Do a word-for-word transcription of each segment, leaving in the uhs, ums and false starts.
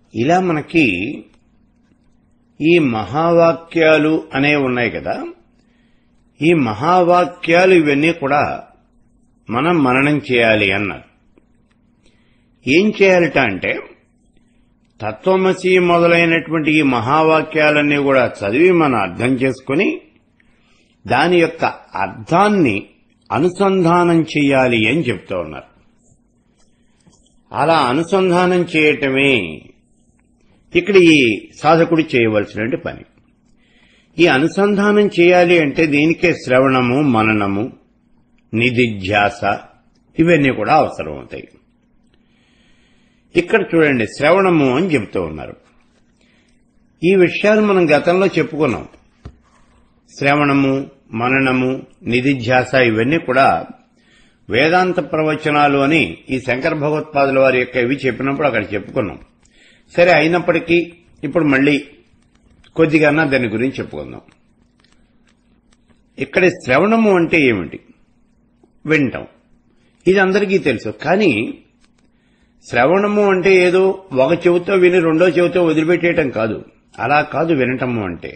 ఇలా మనకి ఈ మహావాక్యాలు అనేవి ఉన్నాయి కదా, ఈ మహావాక్యాలు ఇవన్నీ కూడా మనం మననం చేయాలి అన్నారు. ఏం చేయాలట అంటే తత్వమసి మొదలైనటువంటి ఈ మహావాక్యాలన్నీ కూడా చదివి మనం అర్థం చేసుకుని దాని యొక్క అర్థాన్ని అనుసంధానం చేయాలి అని చెప్తూ ఉన్నారు. అలా అనుసంధానం చేయటమే ఇక్కడ ఈ సాధకుడు చేయవలసినటువంటి పని. ఈ అనుసంధానం చేయాలి అంటే దీనికే శ్రవణము, మననము, నిధిధ్యాస ఇవన్నీ కూడా అవసరం అవుతాయి. ఇక్కడ చూడండి, శ్రవణము అని చెప్తూ ఉన్నారు. ఈ విషయాలు మనం గతంలో చెప్పుకున్నాం. శ్రవణము, మననము, నిధిధ్యాస ఇవన్నీ కూడా వేదాంత ప్రవచనాలు అని ఈ శంకర భగవత్పాదుల వారి యొక్క ఇవి చెప్పినప్పుడు అక్కడ చెప్పుకున్నాం. సరే, అయినప్పటికీ ఇప్పుడు మళ్లీ కొద్దిగా దాని గురించి చెప్పుకుందాం. ఇక్కడ శ్రవణము అంటే ఏమిటి? వినటం. ఇది అందరికీ తెలుసు. కానీ శ్రవణము అంటే ఏదో ఒక చెవితో విని రెండో చెవితో వదిలిపెట్టేయటం కాదు. అలా కాదు వినటము అంటే.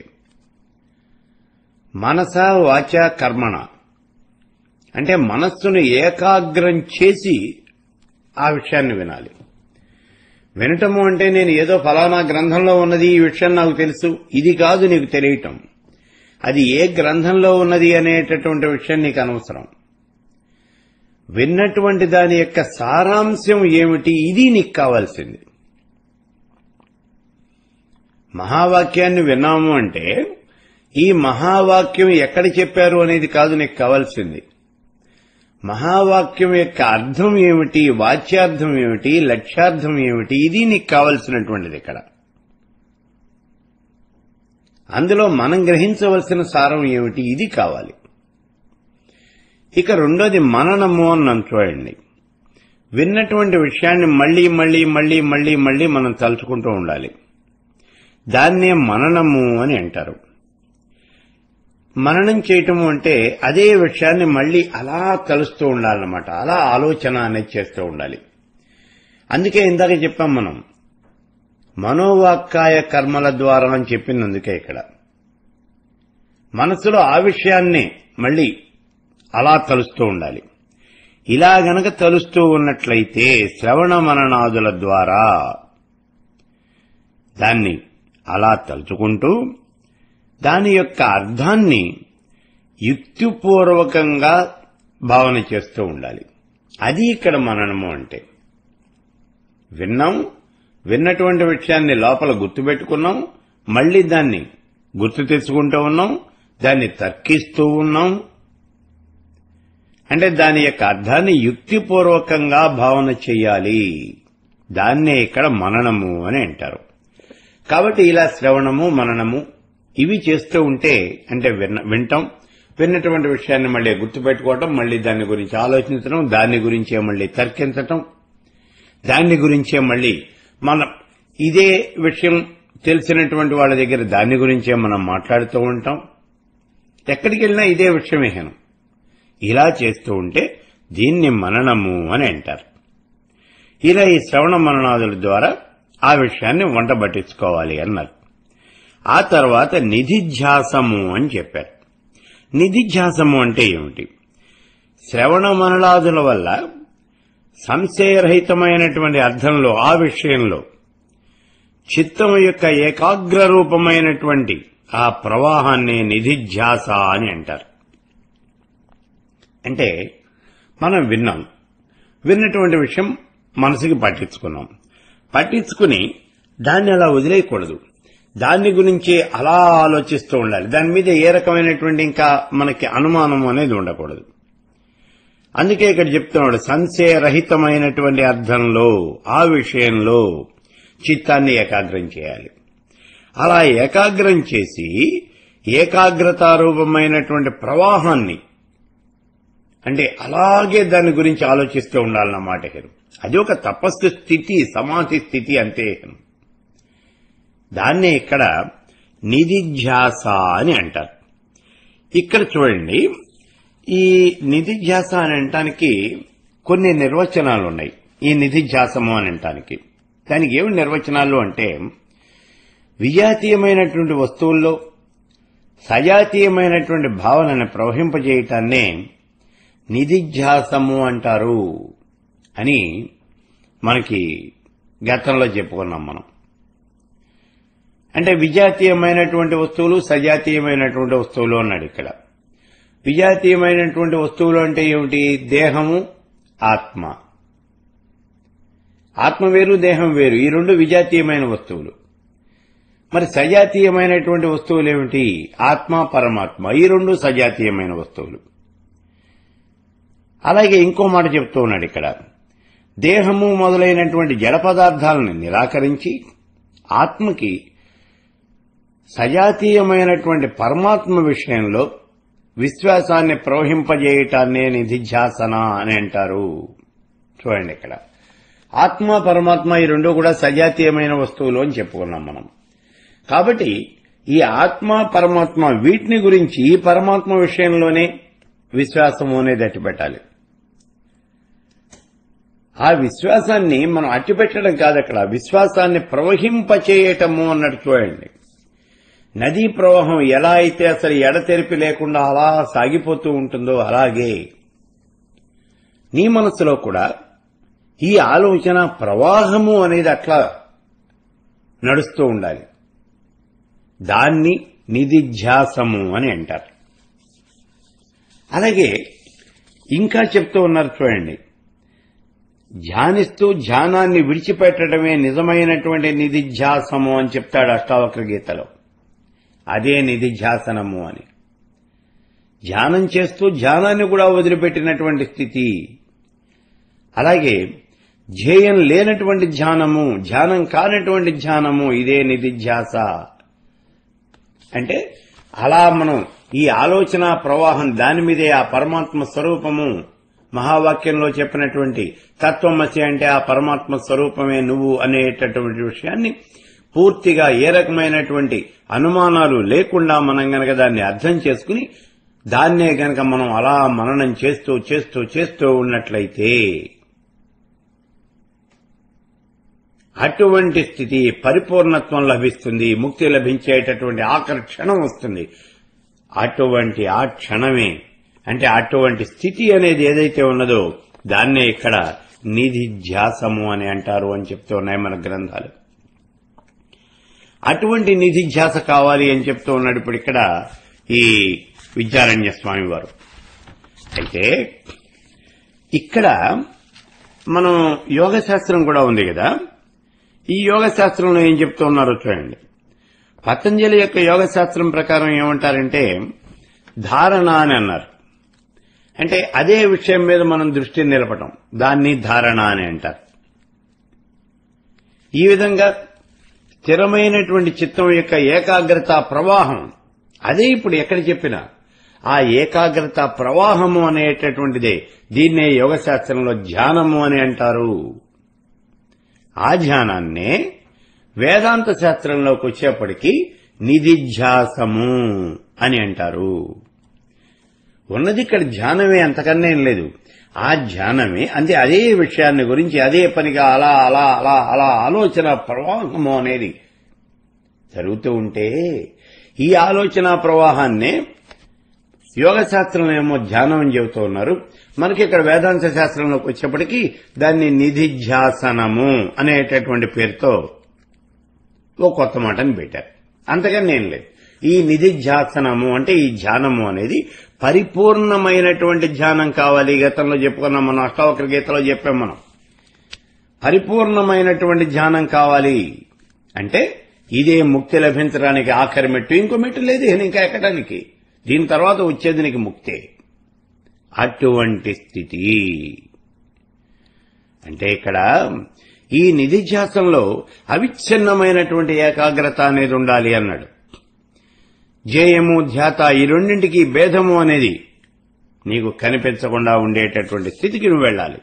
మనస వాచ కర్మణ అంటే మనస్సును ఏకాగ్రం చేసి ఆ విషయాన్ని వినాలి. వినటము అంటే నేను ఏదో ఫలానా గ్రంథంలో ఉన్నది ఈ విషయం నాకు తెలుసు, ఇది కాదు నీకు తెలియటం. అది ఏ గ్రంథంలో ఉన్నది అనేటటువంటి విషయం నీకు అనవసరం. విన్నటువంటి దాని యొక్క సారాంశం ఏమిటి, ఇది నీకు కావాల్సింది. మహావాక్యాన్ని విన్నాము అంటే ఈ మహావాక్యం ఎక్కడ చెప్పారు అనేది కాదు నీకు కావాల్సింది. మహావాక్యం యొక్క అర్థం ఏమిటి, వాచ్యార్థం ఏమిటి, లక్ష్యార్థం ఏమిటి, ఇది నీకు కావలసినటువంటిది. ఇక్కడ అందులో మనం గ్రహించవలసిన సారం ఏమిటి, ఇది కావాలి. ఇక రెండోది మననము అని చూడండి. విన్నటువంటి విషయాన్ని మళ్లీ మళ్లీ మళ్లీ మళ్లీ మళ్లీ మనం తలుచుకుంటూ ఉండాలి. దాన్నే మననము అని అంటారు. మననం చేయటము అంటే అదే విషయాన్ని మళ్లీ అలా తలుస్తూ ఉండాలన్నమాట. అలా ఆలోచన అనేది చేస్తూ ఉండాలి. అందుకే ఇందాక చెప్పాం మనం మనోవాక్కాయ కర్మల ద్వారా అని చెప్పింది. అందుకే ఇక్కడ మనసులో ఆ విషయాన్ని మళ్లీ అలా తలుస్తూ ఉండాలి. ఇలా గనక తలుస్తూ ఉన్నట్లయితే శ్రవణ మననాదుల ద్వారా దాన్ని అలా తలుచుకుంటూ దాని యొక్క అర్థాన్ని యుక్తిపూర్వకంగా భావన చేస్తూ ఉండాలి. అది ఇక్కడ మననము అంటే. విన్నాం, విన్నటువంటి విషయాన్ని లోపల గుర్తుపెట్టుకున్నాం, మళ్లీ దాన్ని గుర్తు తెచ్చుకుంటూ ఉన్నాం, దాన్ని తర్కిస్తూ ఉన్నాం. అంటే దాని యొక్క అర్థాన్ని యుక్తిపూర్వకంగా భావన చెయ్యాలి. దాన్నే ఇక్కడ మననము అని అంటారు. కాబట్టి ఇలా శ్రవణము, మననము ఇవి చేస్తూ ఉంటే అంటే విన్న వింటాం విన్నటువంటి విషయాన్ని మళ్లీ గుర్తుపెట్టుకోవటం, మళ్లీ దాని గురించి ఆలోచించడం, దాని గురించే మళ్లీ తర్కించటం, దాని గురించే మళ్లీ మనం ఇదే విషయం తెలిసినటువంటి వాళ్ళ దగ్గర దాని గురించే మనం మాట్లాడుతూ ఉంటాం. ఎక్కడికి వెళ్ళినా ఇదే విషయమేహనం. ఇలా చేస్తూ ఉంటే దీన్ని మననము అని అంటారు. ఇలా ఈ శ్రవణ మననాదుల ద్వారా ఆ విషయాన్ని వంట పట్టించుకోవాలి అన్నారు. ఆ తర్వాత నిధిధ్యాసము అని చెప్పారు. నిధిధ్యాసము అంటే ఏమిటి? శ్రవణ మననాదుల వల్ల సంశయరహితమైనటువంటి అర్థంలో ఆ విషయంలో చిత్తం యొక్క ఏకాగ్ర రూపమైనటువంటి ఆ ప్రవాహాన్ని నిధిధ్యాస అని అంటారు. అంటే మనం విన్నాం, విన్నటువంటి విషయం మనసుకి పట్టించుకున్నాం, పట్టించుకుని దాన్ని అలా వదిలేయకూడదు. దాని గురించి అలా ఆలోచిస్తూ ఉండాలి. దాని మీద ఏ రకమైనటువంటి ఇంకా మనకి అనుమానం అనేది ఉండకూడదు. అందుకే ఇక్కడ చెప్తున్నాడు, సంశయరహితమైనటువంటి అర్థంలో ఆ విషయంలో చిత్తాన్ని ఏకాగ్రం చేయాలి. అలా ఏకాగ్రం చేసి ఏకాగ్రతారూపమైనటువంటి ప్రవాహాన్ని అంటే అలాగే దాని గురించి ఆలోచిస్తూ ఉండాలన్నమాట. అది ఒక తపస్సు స్థితి, సమాధి స్థితి అంతే. దాన్నే ఇక్కడ నిధిధ్యాస అని అంటారు. ఇక్కడ చూడండి, ఈ నిధిధ్యాస అని అనటానికి కొన్ని నిర్వచనాలు ఉన్నాయి. ఈ నిధిధ్యాసము అని అనటానికి దానికి ఏమి నిర్వచనాలు అంటే, విజాతీయమైనటువంటి వస్తువుల్లో సజాతీయమైనటువంటి భావనను ప్రవహింపజేయటాన్నే నిధిధ్యాసము అంటారు అని మనకి గతంలో చెప్పుకున్నాం మనం. అంటే విజాతీయమైనటువంటి వస్తువులు, సజాతీయమైనటువంటి వస్తువులు అన్నాడు ఇక్కడ. విజాతీయమైనటువంటి వస్తువులు అంటే ఏమిటి? దేహము, ఆత్మ. ఆత్మ వేరు, దేహం వేరు, ఈ రెండు విజాతీయమైన వస్తువులు. మరి సజాతీయమైనటువంటి వస్తువులు ఏమిటి? ఆత్మ, పరమాత్మ, ఈ రెండు సజాతీయమైన వస్తువులు. అలాగే ఇంకో మాట చెప్తూ ఉన్నాడు ఇక్కడ, దేహము మొదలైనటువంటి జడ పదార్థాలను నిరాకరించి ఆత్మకి సజాతీయమైనటువంటి పరమాత్మ విషయంలో విశ్వాసాన్ని ప్రవహింపజేయటాన్నే నిధిధ్యాసన అని అంటారు. చూడండి, ఇక్కడ ఆత్మ, పరమాత్మ ఈ రెండు కూడా సజాతీయమైన వస్తువులు అని చెప్పుకున్నాం మనం. కాబట్టి ఈ ఆత్మ, పరమాత్మ వీటిని గురించి ఈ పరమాత్మ విషయంలోనే విశ్వాసము అనేది అట్టిపెట్టాలి. ఆ విశ్వాసాన్ని మనం అట్టిపెట్టడం కాదు, అక్కడ విశ్వాసాన్ని ప్రవహింపచేయటము అన్నట్టు. చూడండి, నదీ ప్రవాహం ఎలా అయితే అసలు ఎడతెరిపి లేకుండా అలా సాగిపోతూ ఉంటుందో అలాగే నీ మనసులో కూడా ఈ ఆలోచన ప్రవాహము అనేది అట్లా నడుస్తూ ఉండాలి. దాన్ని నిధిధ్యాసము అని అంటారు. అలాగే ఇంకా చెప్తూ ఉన్నారు చూడండి, ధ్యానిస్తూ ధ్యానాన్ని విడిచిపెట్టడమే నిజమైనటువంటి నిధిధ్యాసము అని చెప్తాడు అష్టావక్ర గీతలో. అదే నిధిధ్యాసనము అని. ధ్యానం చేస్తూ ధ్యానాన్ని కూడా వదిలిపెట్టినటువంటి స్థితి. అలాగే ధ్యేయం లేనటువంటి ధ్యానము, ధ్యానం కానటువంటి ధ్యానము, ఇదే నిధిధ్యాస. అంటే అలా మనం ఈ ఆలోచన ప్రవాహం దాని మీదే ఆ పరమాత్మ స్వరూపము, మహావాక్యంలో చెప్పినటువంటి తత్వమసి అంటే ఆ పరమాత్మ స్వరూపమే నువ్వు అనేటటువంటి విషయాన్ని పూర్తిగా ఏ రకమైనటువంటి అనుమానాలు లేకుండా మనం గనక దాన్ని అర్థం చేసుకుని దాన్నే గనక మనం అలా మననం చేస్తూ చేస్తూ చేస్తూ ఉన్నట్లయితే అటువంటి స్థితి పరిపూర్ణత్వం లభిస్తుంది, ముక్తి లభించేటటువంటి ఆఖరి క్షణం వస్తుంది. అటువంటి ఆ క్షణమే అంటే అటువంటి స్థితి అనేది ఏదైతే ఉన్నదో దాన్నే ఇక్కడ నిధిధ్యాసము అని అంటారు అని చెప్తూ ఉన్నాయి మన గ్రంథాలు. అటువంటి నిధిధ్యాస కావాలి అని చెప్తూ ఉన్నాడు ఇప్పుడు ఇక్కడ ఈ విద్యారణ్య స్వామి వారు. అయితే ఇక్కడ మనం యోగ శాస్త్రం కూడా ఉంది కదా, ఈ యోగ శాస్త్రంలో ఏం చెప్తూ ఉన్నారో చూడండి. పతంజలి యొక్క యోగ శాస్త్రం ప్రకారం ఏమంటారంటే ధారణ అని అన్నారు. అంటే అదే విషయం మీద మనం దృష్టిని నిలపటం, దాన్ని ధారణ అని అంటారు. ఈ విధంగా స్థిరమైనటువంటి చిత్తం యొక్క ఏకాగ్రత ప్రవాహం, అదే ఇప్పుడు ఎక్కడ చెప్పినా ఆ ఏకాగ్రత ప్రవాహము అనేటటువంటిదే దీన్నే యోగ శాస్త్రంలో ధ్యానము అని అంటారు. ఆ ధ్యానాన్నే వేదాంత శాస్త్రంలోకి వచ్చేప్పటికీ నిధిధ్యాసము అని అంటారు. ఉన్నది ఇక్కడ ధ్యానమే, అంతకన్నా ఏం లేదు. ఆ ధ్యానమే అంటే అదే విషయాన్ని గురించి అదే పనిగా అలా అలా అలా అలా ఆలోచన ప్రవాహము అనేది జరుగుతూ ఉంటే ఈ ఆలోచన ప్రవాహాన్నే యోగ శాస్త్రంలో ఏమో ధ్యానం అని చెబుతూ ఉన్నారు. మనకి ఇక్కడ వేదాంత శాస్త్రంలోకి వచ్చేప్పటికీ దాన్ని నిధిధ్యాసనము అనేటటువంటి పేరుతో ఓ కొత్త మాటని పెట్టారు. అంతకన్నా ఏం లేదు. ఈ నిధిధ్యాసనము అంటే ఈ ధ్యానము అనేది పరిపూర్ణమైనటువంటి ధ్యానం కావాలి. గతంలో చెప్పుకున్నాం మనం, అష్టావక్ర గీతలో చెప్పాం మనం. పరిపూర్ణమైనటువంటి ధ్యానం కావాలి అంటే ఇదే ముక్తి లభించడానికి ఆఖరి మెట్టు. ఇంకో మెట్టు లేదు ఇంకా ఎక్కడానికి. దీని తర్వాత వచ్చేది నీకు ముక్తే. అటువంటి స్థితి అంటే ఇక్కడ ఈ నిధిధ్యాసంలో అవిచ్ఛిన్నమైనటువంటి ఏకాగ్రత అనేది ఉండాలి అన్నాడు. ధ్యేయము, ధ్యాత ఈ రెండింటికి భేదము అనేది నీకు కనిపించకుండా ఉండేటటువంటి స్థితికి నువ్వు వెళ్ళాలి.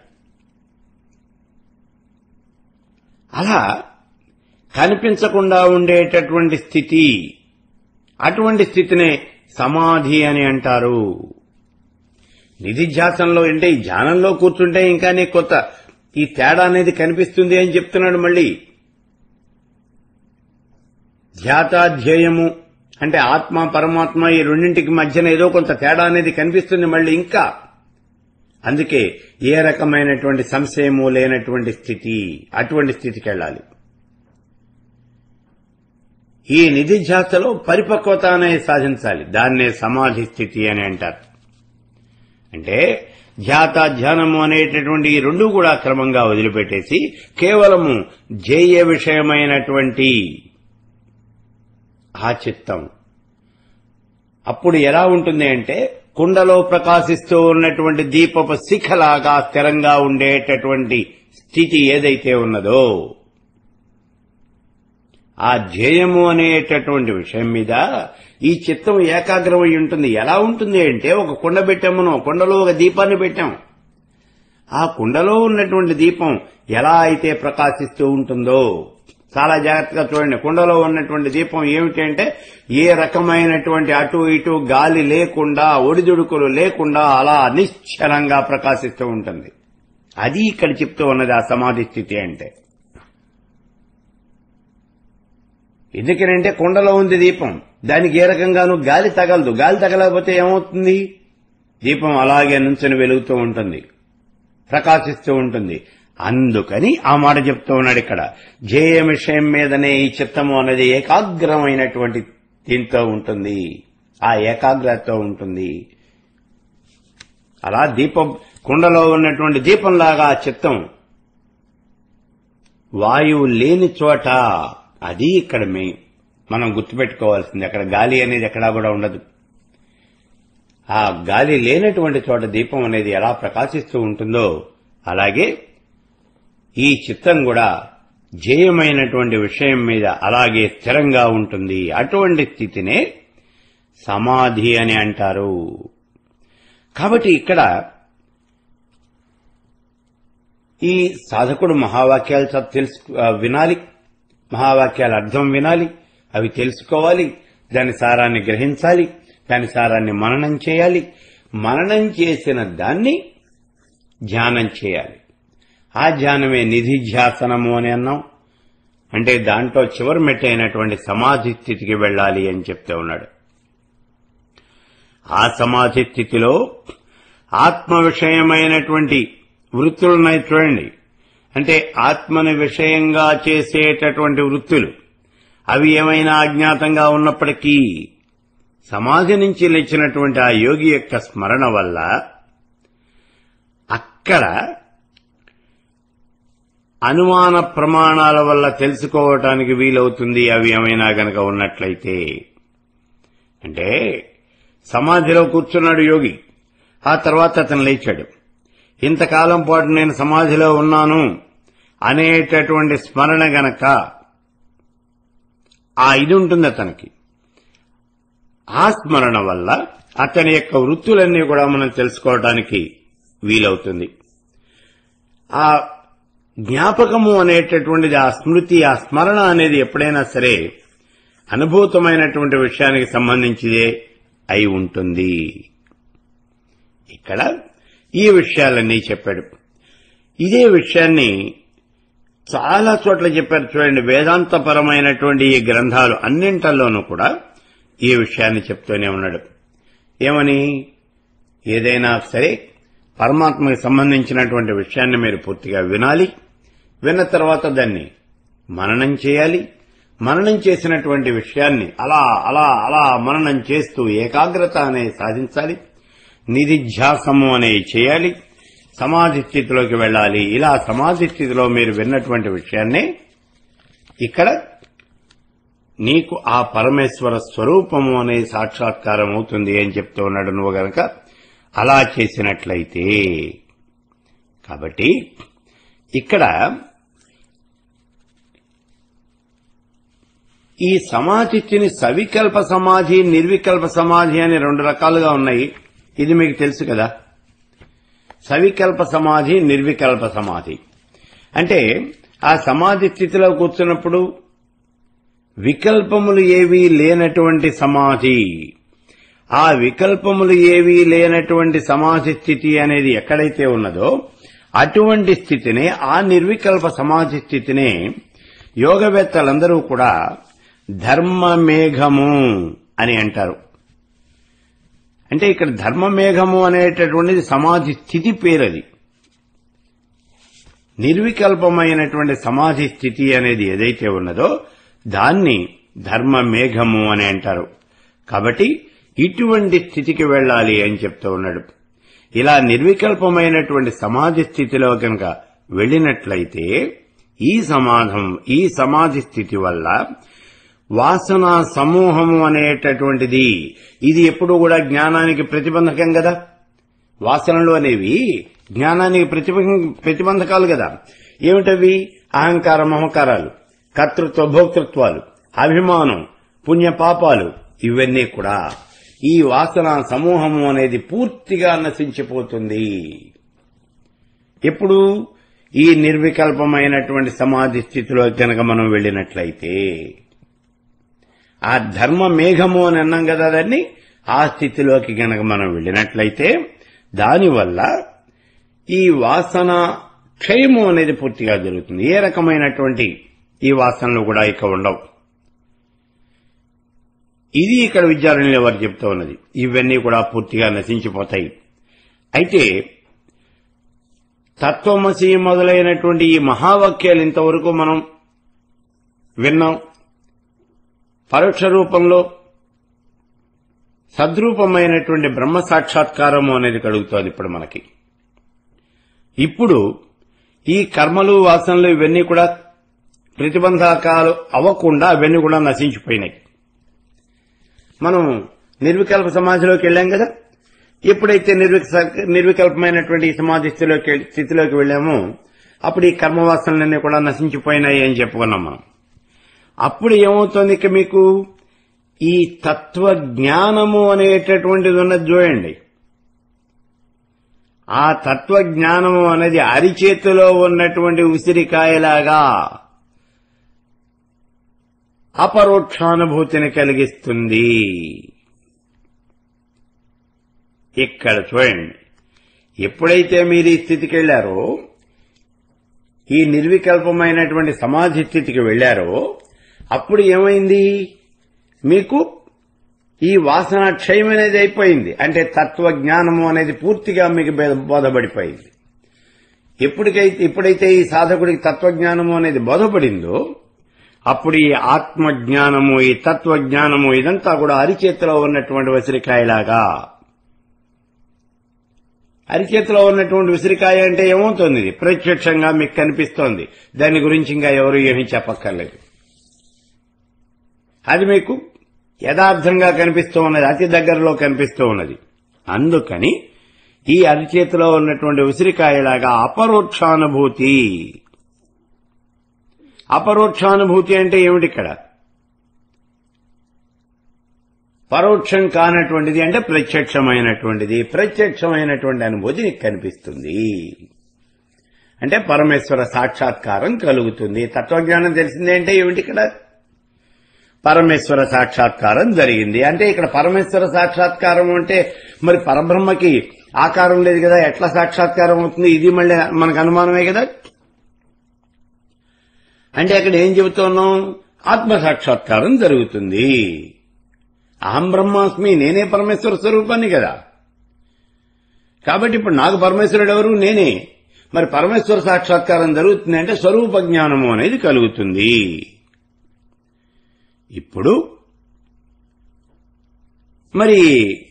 అలా కనిపించకుండా ఉండేటటువంటి స్థితి, అటువంటి స్థితినే సమాధి అని అంటారు. నిధిధ్యాసంలో అంటే ఈ ధ్యానంలో కూర్చుంటే ఇంకా నీ కొత్త ఈ తేడా అనేది కనిపిస్తుంది అని చెప్తున్నాడు. మళ్ళీ ధ్యాతాధ్యేయము అంటే ఆత్మ పరమాత్మ ఈ రెండింటికి మధ్యన ఏదో కొంత తేడా అనేది కనిపిస్తుంది మళ్ళీ ఇంకా. అందుకే ఏ రకమైనటువంటి సంశయము లేనటువంటి స్థితి, అటువంటి స్థితికి వెళ్ళాలి. ఈ నిధిధ్యాసలో పరిపక్వత అనేది సాధించాలి. దాన్నే సమాధి స్థితి అని అంటారు. అంటే ధ్యాత ధ్యానము అనేటటువంటి ఈ రెండు కూడా క్రమంగా వదిలిపెట్టేసి కేవలము ధ్యేయ విషయమైనటువంటి ఆ చిత్తం అప్పుడు ఎలా ఉంటుంది అంటే కుండలో ప్రకాశిస్తూ ఉన్నటువంటి దీపపు శిఖలాగా స్థిరంగా ఉండేటటువంటి స్థితి ఏదైతే ఉన్నదో ఆ ధ్యేయము అనేటటువంటి విషయం మీద ఈ చిత్తం ఏకాగ్రమై ఉంటుంది. ఎలా ఉంటుంది అంటే ఒక కుండ పెట్టాము, కుండలో ఒక దీపాన్ని పెట్టాం. ఆ కుండలో ఉన్నటువంటి దీపం ఎలా అయితే ప్రకాశిస్తూ ఉంటుందో చాలా జాగ్రత్తగా చూడండి. కుండలో ఉన్నటువంటి దీపం ఏమిటి అంటే ఏ రకమైనటువంటి అటు ఇటు గాలి లేకుండా ఒడిదుడుకులు లేకుండా అలా నిశ్చలంగా ప్రకాశిస్తూ ఉంటుంది. అది ఇక్కడ చెప్తూ ఉన్నది ఆ సమాధి స్థితి అంటే. ఎందుకనంటే కుండలో ఉంది దీపం, దానికి ఏ రకంగానూ గాలి తగలదు. గాలి తగలకపోతే ఏమవుతుంది? దీపం అలాగే నుంచుని వెలుగుతూ ఉంటుంది, ప్రకాశిస్తూ ఉంటుంది. అందుకని ఆ మాట చెప్తూ ఉన్నాడు ఇక్కడ. ధ్యేయ విషయం మీదనే ఈ చిత్తము అనేది ఏకాగ్రమైనటువంటి దీంతో ఉంటుంది, ఆ ఏకాగ్రతతో ఉంటుంది. అలా దీపం కుండలో ఉన్నటువంటి దీపంలాగా ఆ చిత్తం వాయువు లేని చోట, అది ఇక్కడ మెయిన్ మనం గుర్తుపెట్టుకోవాల్సింది. అక్కడ గాలి అనేది ఎక్కడా కూడా ఉండదు. ఆ గాలి లేనటువంటి చోట దీపం అనేది ఎలా ప్రకాశిస్తూ ఉంటుందో అలాగే ఈ చిత్తం కూడా ధ్యేయమైనటువంటి విషయం మీద అలాగే స్థిరంగా ఉంటుంది. అటువంటి స్థితినే సమాధి అని అంటారు. కాబట్టి ఇక్కడ ఈ సాధకుడు మహావాక్యాలు తెలుసు వినాలి, మహావాక్యాల అర్థం వినాలి, అవి తెలుసుకోవాలి, దాని సారాన్ని గ్రహించాలి, దాని సారాన్ని మననం చేయాలి. మననం చేసిన దాన్ని ధ్యానం చేయాలి. ఆ ధ్యానమే నిధిధ్యాసనము అని అన్నాం. అంటే దాంట్లో చివరి మెట్టైనటువంటి సమాధి స్థితికి వెళ్ళాలి అని చెప్తూ ఉన్నాడు. ఆ సమాధి స్థితిలో ఆత్మ విషయమైనటువంటి వృత్తులున్నాయి చూడండి. అంటే ఆత్మని విషయంగా చేసేటటువంటి వృత్తులు అవి ఏమైనా అజ్ఞాతంగా ఉన్నప్పటికీ సమాధి నుంచి లేచినటువంటి ఆ యోగి యొక్క స్మరణ వల్ల అక్కడ అనుమాన ప్రమాణాల వల్ల తెలుసుకోవటానికి వీలవుతుంది. అవి ఏమైనా గనక ఉన్నట్లయితే, అంటే సమాధిలో కూర్చున్నాడు యోగి, ఆ తర్వాత అతను లేచాడు. ఇంతకాలం పాటు నేను సమాధిలో ఉన్నాను అనేటటువంటి స్మరణ గనక ఆ ఇది ఉంటుంది అతనికి. ఆ స్మరణ వల్ల అతని యొక్క వృత్తులన్నీ కూడా మనం తెలుసుకోవడానికి వీలవుతుంది. ఆ జ్ఞాపకము అనేటటువంటిది, ఆ స్మృతి, ఆ స్మరణ అనేది ఎప్పుడైనా సరే అనుభూతమైనటువంటి విషయానికి సంబంధించిదే అయి ఉంటుంది. ఇక్కడ ఈ విషయాలన్నీ చెప్పాడు. ఇదే విషయాన్ని చాలా చోట్ల చెప్పారు చూడండి. వేదాంతపరమైనటువంటి ఈ గ్రంథాలు అన్నింటిలోనూ కూడా ఈ విషయాన్ని చెప్తూనే ఉన్నాడు. ఏమని? ఏదైనా సరే పరమాత్మకి సంబంధించినటువంటి విషయాన్ని మీరు పూర్తిగా వినాలి. విన్న తర్వాత దాన్ని మననం చేయాలి. మననం చేసినటువంటి విషయాన్ని అలా అలా అలా మననం చేస్తూ ఏకాగ్రత అనేది సాధించాలి. నిధిధ్యాసము అనేది చేయాలి. సమాధి స్థితిలోకి వెళ్ళాలి. ఇలా సమాధి స్థితిలో మీరు విన్నటువంటి విషయాన్ని ఇక్కడ నీకు ఆ పరమేశ్వర స్వరూపము అనే సాక్షాత్కారం అవుతుంది అని చెప్తూ ఉన్నాడు. నువ్వు గనక అలా చేసినట్లయితే, కాబట్టి ఇక్కడ ఈ సమాధిని సవికల్ప సమాధి, నిర్వికల్ప సమాధి అని రెండు రకాలుగా ఉన్నాయి. ఇది మీకు తెలుసు కదా. సవికల్ప సమాధి, నిర్వికల్ప సమాధి అంటే ఆ సమాధి స్థితిలో కూర్చున్నప్పుడు వికల్పములు ఏవీ లేనటువంటి సమాధి. ఆ వికల్పములు ఏవీ లేనటువంటి సమాధి స్థితి అనేది ఎక్కడైతే ఉన్నదో అటువంటి స్థితినే, ఆ నిర్వికల్ప సమాధి స్థితినే యోగవేత్తలందరూ కూడా ధర్మమేఘము అని అంటారు. అంటే ఇక్కడ ధర్మమేఘము అనేటటువంటిది సమాధి స్థితి పేరది. నిర్వికల్పమైనటువంటి సమాధి స్థితి అనేది ఏదైతే ఉన్నదో దాన్ని ధర్మమేఘము అని అంటారు. కాబట్టి ఇటువంటి స్థితికి వెళ్ళాలి అని చెప్తూ ఉన్నాడు. ఇలా నిర్వికల్పమైనటువంటి సమాధి స్థితిలో కనుక వెళ్ళినట్లయితే ఈ సమాధం ఈ సమాధి స్థితి వల్ల వాసనా సమూహము అనేటటువంటిది ఇది ఎప్పుడూ కూడా జ్ఞానానికి ప్రతిబంధకం కదా. వాసనలు అనేవి జ్ఞానానికి ప్రతిబంధకాలు కదా. ఏమిటవి? అహంకార మమకారాలు, కర్తృత్వ భోక్తృత్వాలు, అభిమానం, పుణ్యపాపాలు, ఇవన్నీ కూడా ఈ వాసనా సమూహము అనేది పూర్తిగా నశించిపోతుంది. ఎప్పుడు? ఈ నిర్వికల్పమైనటువంటి సమాధి స్థితిలో కనుక మనం వెళ్ళినట్లయితే. ఆ ధర్మ మేఘము అని అన్నాం కదా దాన్ని. ఆ స్థితిలోకి గనక మనం వెళ్ళినట్లయితే దానివల్ల ఈ వాసన క్షయము అనేది పూర్తిగా జరుగుతుంది. ఏ రకమైనటువంటి ఈ వాసనలు కూడా ఇక ఉండవు. ఇది ఇక్కడ విద్యారణ్యుల వారు చెప్తూ ఉన్నది. ఇవన్నీ కూడా పూర్తిగా నశించిపోతాయి. అయితే తత్వమసి మొదలైనటువంటి ఈ మహావాక్యాలు ఇంతవరకు మనం విన్నాం. పరోక్ష రూపంలో సద్రూపమైనటువంటి బ్రహ్మ సాక్షాత్కారము అనేది కలుగుతోంది ఇప్పుడు మనకి. ఇప్పుడు ఈ కర్మలు వాసనలు ఇవన్నీ కూడా ప్రతిబంధకాలు అవ్వకుండా అవన్నీ కూడా నశించిపోయినాయి. మనం నిర్వికల్ప సమాధిలోకి వెళ్ళాం కదా. ఎప్పుడైతే నిర్వికల్పమైనటువంటి సమాధి స్థితిలోకి స్థితిలోకి వెళ్ళామో అప్పుడు ఈ కర్మవాసనలన్నీ కూడా నశించిపోయినాయి అని చెప్పుకున్నాం మనం. అప్పుడు ఏమవుతోంది? ఇక మీకు ఈ తత్వజ్ఞానము అనేటటువంటిది ఉన్నది చూడండి. ఆ తత్వజ్ఞానము అనేది అరిచేతిలో ఉన్నటువంటి ఉసిరికాయలాగా అపరోక్షానుభూతిని కలిగిస్తుంది. ఇక్కడ చూడండి, ఎప్పుడైతే మీరు ఈ స్థితికి వెళ్లారో, ఈ నిర్వికల్పమైనటువంటి సమాధి స్థితికి వెళ్లారో అప్పుడు ఏమైంది? మీకు ఈ వాసన క్షయం అనేది అయిపోయింది. అంటే తత్వజ్ఞానము అనేది పూర్తిగా మీకు బోధపడిపోయింది. ఎప్పటికైతే ఎప్పుడైతే ఈ సాధకుడికి తత్వజ్ఞానము అనేది బోధపడిందో అప్పుడు ఈ ఆత్మజ్ఞానము ఈ తత్వజ్ఞానము ఇదంతా కూడా అరిచేతిలో ఉన్నటువంటి ఉసిరికాయలాగా. అరిచేతిలో ఉన్నటువంటి ఉసిరికాయ అంటే ఏమవుతోంది? ప్రత్యక్షంగా మీకు కనిపిస్తోంది. దాని గురించి ఇంకా ఎవరు ఏమీ చెప్పక్కర్లేదు. అది మీకు యథార్థంగా కనిపిస్తూ ఉన్నది, అతి దగ్గరలో కనిపిస్తూ ఉన్నది. అందుకని ఈ అరిచేతిలో ఉన్నటువంటి ఉసిరికాయలాగా అపరోక్షానుభూతి. అపరోక్షానుభూతి అంటే ఏమిటి? ఇక్కడ పరోక్షం కానటువంటిది అంటే ప్రత్యక్షమైనటువంటిది. ప్రత్యక్షమైనటువంటి అనుభూతి నీకు కనిపిస్తుంది. అంటే పరమేశ్వర సాక్షాత్కారం కలుగుతుంది. తత్వజ్ఞానం తెలిసింది అంటే ఏమిటి? ఇక్కడ పరమేశ్వర సాక్షాత్కారం జరిగింది. అంటే ఇక్కడ పరమేశ్వర సాక్షాత్కారం అంటే మరి పరబ్రహ్మకి ఆకారం లేదు కదా, ఎట్లా సాక్షాత్కారం అవుతుంది? ఇది మళ్ళీ మనకు అనుమానమే కదా. అంటే అక్కడ ఏం చెబుతున్నాం? ఆత్మ సాక్షాత్కారం జరుగుతుంది. అహం బ్రహ్మాస్మి, నేనే పరమేశ్వర స్వరూపాన్ని కదా. కాబట్టి ఇప్పుడు నాకు పరమేశ్వరుడు ఎవరు? నేనే. మరి పరమేశ్వర సాక్షాత్కారం జరుగుతుంది అంటే స్వరూప జ్ఞానము అనేది కలుగుతుంది. ఇప్పుడు మరి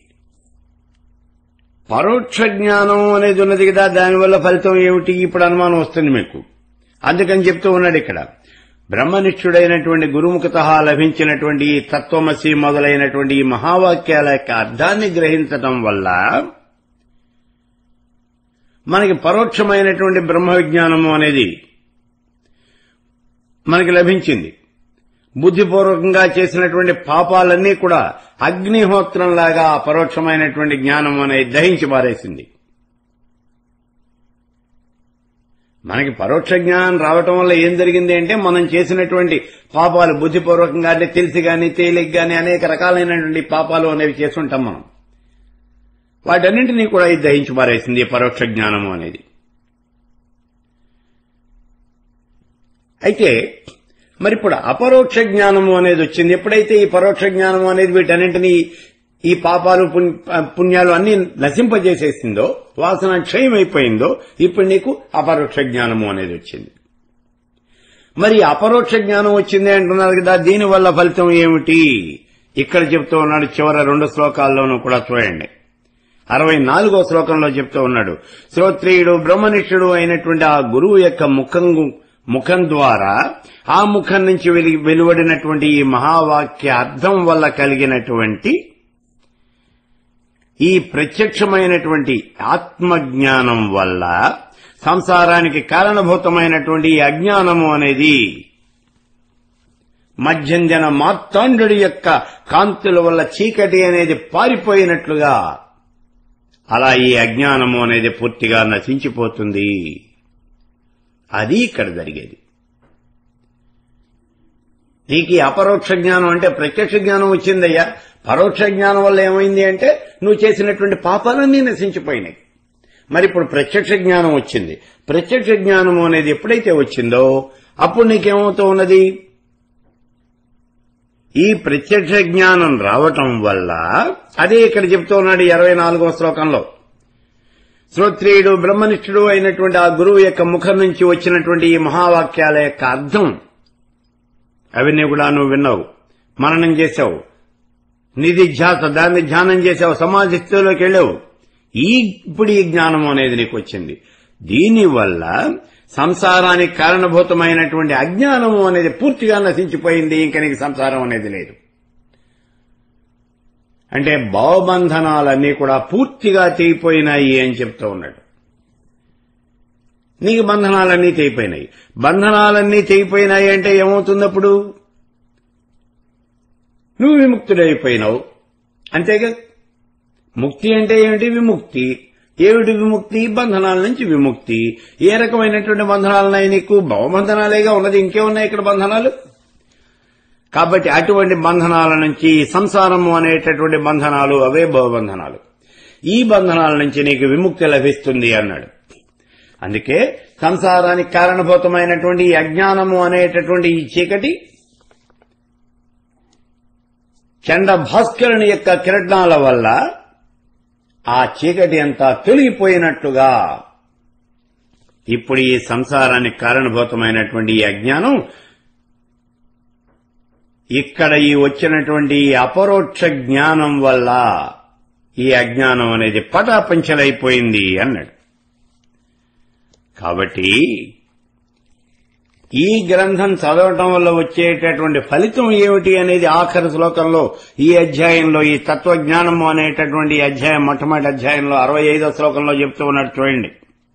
పరోక్ష జ్ఞానం అనేది ఉన్నది కదా, దానివల్ల ఫలితం ఏమిటి? ఇప్పుడు అనుమానం వస్తుంది మీకు. అందుకని చెప్తూ ఉన్నాడు ఇక్కడ, బ్రహ్మనిష్ఠుడైనటువంటి గురుముఖత లభించినటువంటి ఈ తత్వమసి మొదలైనటువంటి ఈ మహావాక్యాల యొక్క అర్థాన్ని గ్రహించటం వల్ల మనకి పరోక్షమైనటువంటి బ్రహ్మ విజ్ఞానము అనేది మనకి లభించింది. బుద్ధిపూర్వకంగా చేసినటువంటి పాపాలన్నీ కూడా అగ్నిహోత్రంలాగా పరోక్షమైనటువంటి జ్ఞానం అనేది దహించి పారేసింది. మనకి పరోక్ష జ్ఞానం రావటం వల్ల ఏం జరిగింది అంటే మనం చేసినటువంటి పాపాలు బుద్ధిపూర్వకంగా అంటే తెలిసి గాని తేలిక గాని అనేక రకాలైనటువంటి పాపాలు అనేవి చేస్తుంటాం మనం. వాటన్నింటినీ కూడా ఇది దహించి పారేసింది పరోక్ష జ్ఞానము అనేది. అయితే మరి ఇప్పుడు అపరోక్ష జ్ఞానము అనేది వచ్చింది. ఎప్పుడైతే ఈ పరోక్ష జ్ఞానము అనేది వీటన్నింటినీ ఈ పాపాలు పుణ్యాలు అన్ని నశింపజేసేసిందో, వాసన క్షయమైపోయిందో, ఇప్పుడు నీకు అపరోక్ష జ్ఞానము అనేది వచ్చింది. మరి అపరోక్ష జ్ఞానం వచ్చింది అంటున్నారు కదా, దీనివల్ల ఫలితం ఏమిటి ఇక్కడ చెప్తూ ఉన్నాడు. చివరి రెండు శ్లోకాల్లోనూ కూడా చూడండి. అరవై నాలుగో శ్లోకంలో చెప్తూ ఉన్నాడు, శ్రోత్రియుడు బ్రహ్మనిష్ఠుడు అయినటువంటి ఆ గురువు యొక్క ముఖం ముఖం ద్వారా, ఆ ముఖం నుంచి వెలువడినటువంటి ఈ మహావాక్య అర్థం వల్ల కలిగినటువంటి ఈ ప్రత్యక్షమైనటువంటి ఆత్మజ్ఞానం వల్ల సంసారానికి కారణభూతమైనటువంటి ఈ అజ్ఞానము అనేది మధ్యంజన మార్తాండుడి యొక్క కాంతుల వల్ల చీకటి అనేది పారిపోయినట్లుగా అలా ఈ అజ్ఞానము అనేది పూర్తిగా నశించిపోతుంది. అది ఇక్కడ జరిగేది. నీకు ఈ అపరోక్ష జ్ఞానం అంటే ప్రత్యక్ష జ్ఞానం వచ్చిందయ్యా. పరోక్ష జ్ఞానం వల్ల ఏమైంది అంటే నువ్వు చేసినటువంటి పాపాలన్నీ నశించిపోయినాయి. మరి ఇప్పుడు ప్రత్యక్ష జ్ఞానం వచ్చింది. ప్రత్యక్ష జ్ఞానము అనేది ఎప్పుడైతే వచ్చిందో అప్పుడు నీకేమవుతూ ఉన్నది, ఈ ప్రత్యక్ష జ్ఞానం రావటం వల్ల, అదే ఇక్కడ చెప్తూ ఉన్నాడు ఇరవై నాలుగో శ్లోకంలో, శ్రోత్రియుడు బ్రహ్మనిష్ఠుడు అయినటువంటి ఆ గురువు యొక్క ముఖం నుంచి వచ్చినటువంటి ఈ మహావాక్యాల యొక్క అర్థం అవన్నీ కూడా నువ్వు విన్నావు, మననం చేశావు, నిధి ధ్యాస దాన్ని ధ్యానం చేశావు, సమాధి స్థితిలోకి వెళ్ళావు. ఈ ఇప్పుడు ఈ జ్ఞానం అనేది నీకు వచ్చింది. దీనివల్ల సంసారానికి కారణభూతమైనటువంటి అజ్ఞానము అనేది పూర్తిగా నశించిపోయింది. ఇంకా నీకు సంసారం అనేది లేదు. అంటే భావబంధనాలన్నీ కూడా పూర్తిగా తెగిపోయినాయి అని చెప్తూ ఉన్నాడు. నీకు బంధనాలన్నీ తెగిపోయినాయి. బంధనాలన్నీ తెగిపోయినాయి అంటే ఏమవుతుంది? అప్పుడు నువ్వు విముక్తుడైపోయినావు. అంతేగా. ముక్తి అంటే ఏమిటి? విముక్తి. ఏమిటి విముక్తి? బంధనాల నుంచి విముక్తి. ఏ రకమైనటువంటి బంధనాలున్నాయి నీకు? భవబంధనాలేగా ఉన్నది, ఇంకేమున్నాయి ఇక్కడ బంధనాలు? కాబట్టి అటువంటి బంధనాల నుంచి, సంసారము అనేటటువంటి బంధనాలు అవే భవబంధనాలు. ఈ బంధనాల నుంచి నీకు విముక్తి లభిస్తుంది అన్నాడు. అందుకే సంసారానికి కారణభూతమైనటువంటి ఈ అజ్ఞానము అనేటటువంటి ఈ చీకటి చండ భాస్కరుని యొక్క కిరణాల వల్ల ఆ చీకటి అంతా తొలగిపోయినట్లుగా ఇప్పుడు ఈ సంసారానికి కారణభూతమైనటువంటి ఈ అజ్ఞానం ఇక్కడ ఈ వచ్చినటువంటి ఈ అపరోక్ష జ్ఞానం వల్ల ఈ అజ్ఞానం అనేది పటాపంచలైపోయింది అన్నాడు. కాబట్టి ఈ గ్రంథం చదవటం వల్ల వచ్చేటటువంటి ఫలితం ఏమిటి అనేది ఆఖరి శ్లోకంలో ఈ అధ్యాయంలో, ఈ తత్వజ్ఞానము అనేటటువంటి అధ్యాయం మొట్టమొదటి అధ్యాయంలో అరవై ఐదో శ్లోకంలో చెప్తూ ఉన్నాడు చూడండి.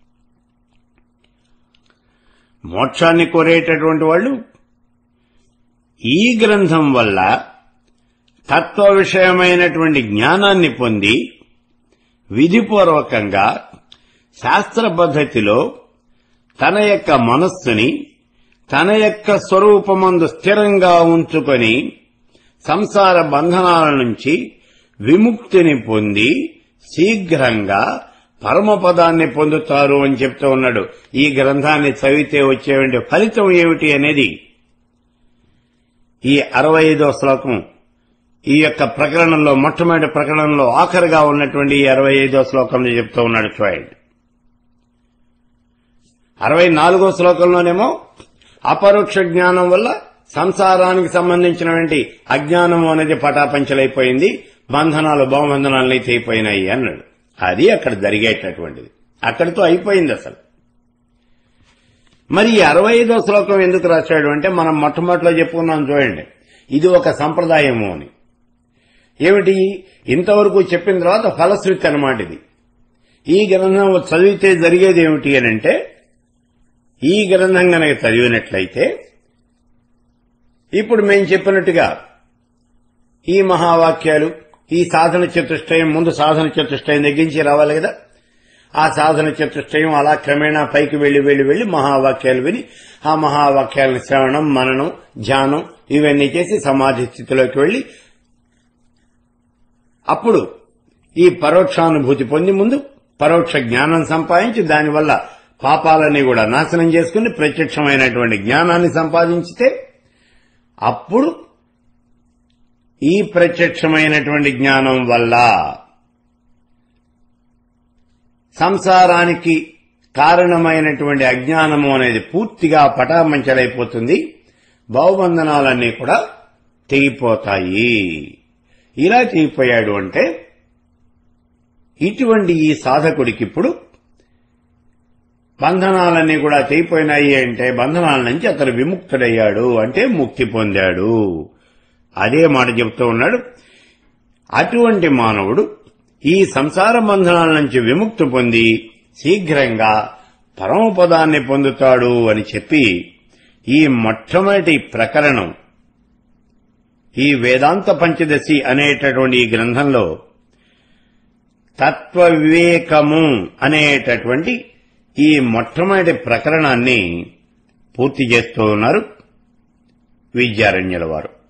మోక్షాన్ని కోరేటటువంటి వాళ్ళు ఈ గ్రంథం వల్ల తత్వ విషయమైనటువంటి జ్ఞానాన్ని పొంది విధిపూర్వకంగా శాస్త్ర పద్ధతిలో తన యొక్క మనస్సుని తన యొక్క స్వరూపమందు స్థిరంగా ఉంచుకొని సంసార బంధనాల నుంచి విముక్తిని పొంది శీఘ్రంగా పరమపదాన్ని పొందుతారు అని చెప్తూ ఉన్నాడు. ఈ గ్రంథాన్ని చదివితే వచ్చేటువంటి ఫలితం ఏమిటి అనేది ఈ అరవై ఐదో శ్లోకం, ఈ యొక్క ప్రకరణంలో మొట్టమొదటి ప్రకరణంలో ఆఖరిగా ఉన్నటువంటి ఈ అరవై ఐదో శ్లోకంలో చెప్తూ ఉన్నాడు చూడండి. అరవై నాలుగో శ్లోకంలోనేమో అపరోక్ష జ్ఞానం వల్ల సంసారానికి సంబంధించినటువంటి అజ్ఞానం అనేది పటాపంచలైపోయింది, బంధనాలు భవబంధనాలని తెగిపోయినాయి అన్నాడు. అది అక్కడ జరిగేటటువంటిది, అక్కడితో అయిపోయింది అసలు. మరి ఈ అరవై ఐదో శ్లోకం ఎందుకు రాశాడు అంటే మనం మొట్టమొదటిలో చెప్పుకున్నాం చూడండి, ఇది ఒక సంప్రదాయము అని. ఏమిటి? ఇంతవరకు చెప్పిన తర్వాత ఫలశ్రుతి అన్నమాట ఇది. ఈ గ్రంథం చదివితే జరిగేది ఏమిటి అని అంటే, ఈ గ్రంథం గనక చదివినట్లయితే ఇప్పుడు మేము చెప్పినట్టుగా ఈ మహావాక్యాలు, ఈ సాధన చతుష్టయం, ముందు సాధన చతుష్టయం దగ్గరించి రావాలి కదా, ఆ సాధన చతుష్టయం అలా క్రమేణా పైకి వెళ్లి వెళ్లి వెళ్లి మహావాక్యాలు విని ఆ మహావాక్యాలను శ్రవణం, మననం, ధ్యానం ఇవన్నీ చేసి సమాధి స్థితిలోకి వెళ్లి అప్పుడు ఈ పరోక్షానుభూతి పొంది ముందు పరోక్ష జ్ఞానం సంపాదించి దానివల్ల పాపాలని కూడా నాశనం చేసుకుని ప్రత్యక్షమైనటువంటి జ్ఞానాన్ని సంపాదించితే అప్పుడు ఈ ప్రత్యక్షమైనటువంటి జ్ఞానం వల్ల సంసారానికి కారణమైనటువంటి అజ్ఞానము అనేది పూర్తిగా పటామంచలైపోతుంది. భవబంధనాలన్నీ కూడా తెగిపోతాయి. ఇలా తెగిపోయాడు అంటే ఇటువంటి ఈ సాధకుడికిప్పుడు బంధనాలన్నీ కూడా తెగిపోయినాయి అంటే బంధనాల నుంచి అతను విముక్తుడయ్యాడు అంటే ముక్తి పొందాడు. అదే మాట చెబుతూ ఉన్నాడు. అటువంటి మానవుడు ఈ సంసార బంధనాల నుంచి విముక్తి పొంది శీఘ్రంగా పరమపదాన్ని పొందుతాడు అని చెప్పి ఈ మొట్టమొదటి ప్రకరణం ఈ వేదాంత పంచదశి అనేటటువంటి ఈ గ్రంథంలో తత్వ వివేకము అనేటటువంటి ఈ మొట్టమొదటి ప్రకరణాన్ని పూర్తి చేస్తూ ఉన్నారు విద్యారణ్యుల వారు.